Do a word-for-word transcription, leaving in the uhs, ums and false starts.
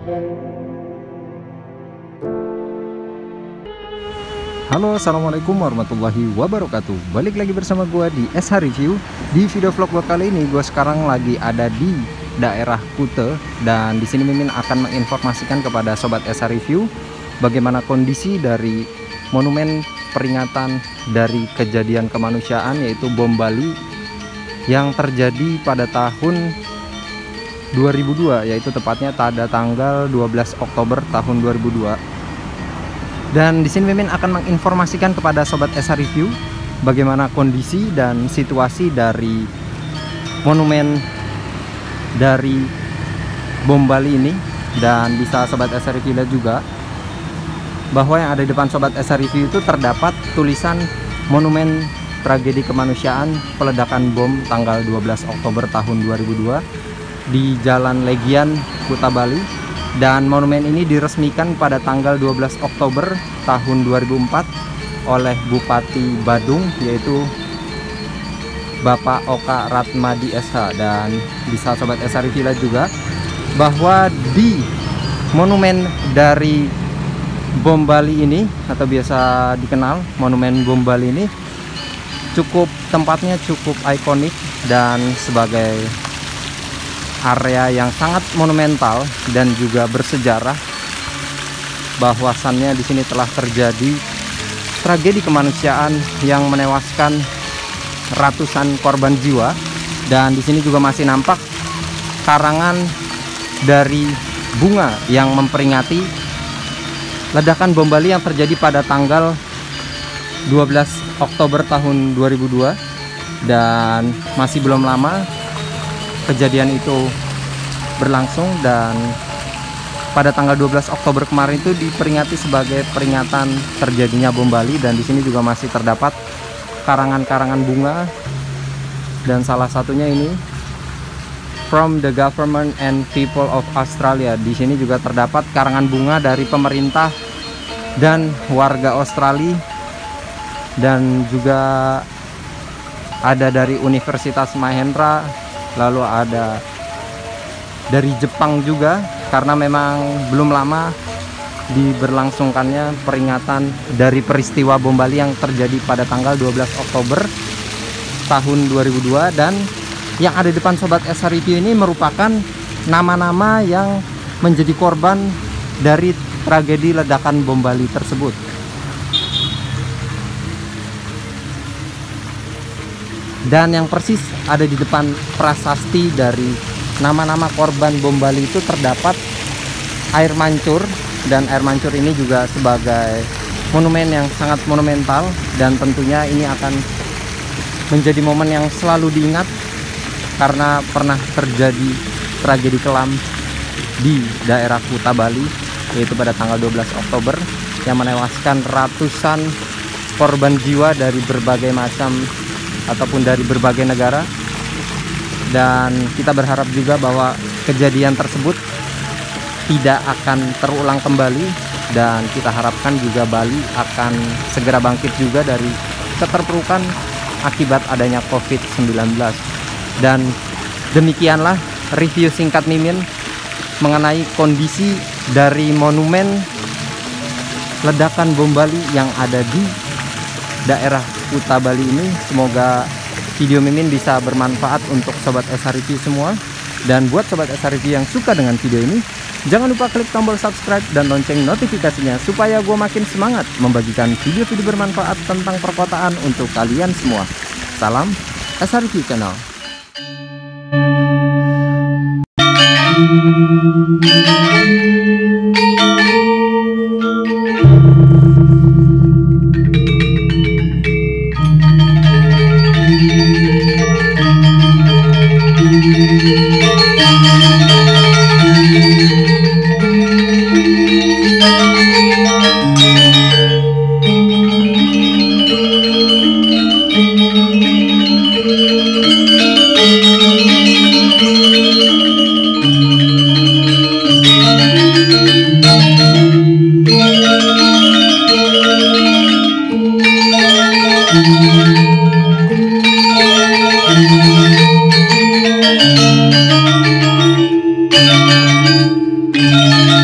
Halo, assalamualaikum warahmatullahi wabarakatuh. Balik lagi bersama gue di S H Review. Di video vlog gue kali ini, gue sekarang lagi ada di daerah Kuta, dan di sini Mimin akan menginformasikan kepada sobat S H Review bagaimana kondisi dari monumen peringatan dari kejadian kemanusiaan, yaitu bom Bali yang terjadi pada tahun dua ribu dua, yaitu tepatnya pada tanggal dua belas Oktober tahun dua ribu dua. Dan di sini Mimin akan menginformasikan kepada sobat S H Review bagaimana kondisi dan situasi dari monumen dari bom Bali ini. Dan bisa sobat S H Review lihat juga bahwa yang ada di depan sobat S H Review itu terdapat tulisan monumen tragedi kemanusiaan peledakan bom tanggal dua belas Oktober tahun dua ribu dua di Jalan Legian, Kuta Bali. Dan monumen ini diresmikan pada tanggal dua belas Oktober tahun dua ribu empat oleh Bupati Badung, yaitu Bapak Oka Ratmadi S H. Dan bisa sobat S H Review lihat juga bahwa di monumen dari bom Bali ini, atau biasa dikenal monumen bom Bali ini, cukup tempatnya cukup ikonik dan sebagai area yang sangat monumental dan juga bersejarah, bahwasannya di sini telah terjadi tragedi kemanusiaan yang menewaskan ratusan korban jiwa. Dan di sini juga masih nampak karangan dari bunga yang memperingati ledakan bom Bali yang terjadi pada tanggal dua belas Oktober tahun dua ribu dua. Dan masih belum lama kejadian itu berlangsung, dan pada tanggal dua belas Oktober kemarin itu diperingati sebagai peringatan terjadinya bom Bali. Dan di sini juga masih terdapat karangan-karangan bunga, dan salah satunya ini from the government and people of Australia. Di sini juga terdapat karangan bunga dari pemerintah dan warga Australia, dan juga ada dari Universitas Mahendra, lalu ada dari Jepang juga, karena memang belum lama diberlangsungkannya peringatan dari peristiwa bom Bali yang terjadi pada tanggal dua belas Oktober tahun dua ribu dua. Dan yang ada di depan sobat S H Review ini merupakan nama-nama yang menjadi korban dari tragedi ledakan bom Bali tersebut. Dan yang persis ada di depan prasasti dari nama-nama korban bom Bali itu terdapat air mancur. Dan air mancur ini juga sebagai monumen yang sangat monumental, dan tentunya ini akan menjadi momen yang selalu diingat karena pernah terjadi tragedi kelam di daerah Kuta Bali, yaitu pada tanggal dua belas Oktober, yang menewaskan ratusan korban jiwa dari berbagai macam ataupun dari berbagai negara. Dan kita berharap juga bahwa kejadian tersebut tidak akan terulang kembali, dan kita harapkan juga Bali akan segera bangkit juga dari keterpurukan akibat adanya COVID sembilan belas. Dan demikianlah review singkat Mimin mengenai kondisi dari monumen ledakan bom Bali yang ada di daerah Kuta Bali ini. Semoga video Mimin bisa bermanfaat untuk sobat S H Review semua. Dan buat sobat S H Review yang suka dengan video ini, jangan lupa klik tombol subscribe dan lonceng notifikasinya supaya gue makin semangat membagikan video-video bermanfaat tentang perkotaan untuk kalian semua. Salam S H Review Channel. Thank you.